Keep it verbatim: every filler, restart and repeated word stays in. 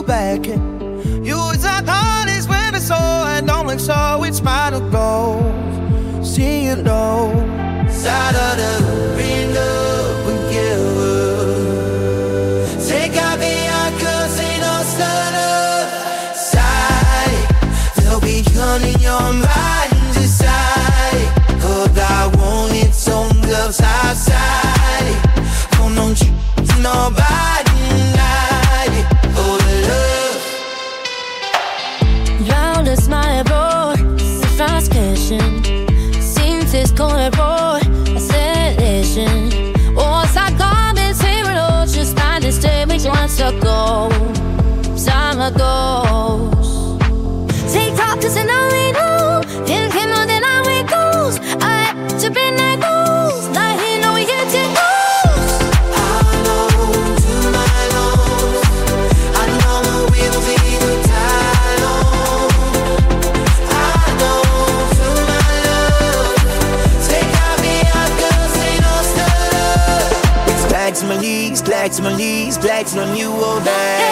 back. You was at hardest when I saw it, don't look so it's mine to go. See you low, side of the window together. Take out the cause ain't no stutter. Side, there'll be gun in your mind, decide. Cause I want it some girls outside. Don't know you, nobody. Since corner boy, acceleration. Oh, I got this hero, just find this damage once ago. Time ago. Take talkers and I we know. Didn't care more than I we goes. I had to be that goes. Like he know we hit it goes. I know to my lows. I know we'll be the time. I know to my love. Take out me out, cause ain't no stutter. It's back to my knees, back to my knees, back to my new old days.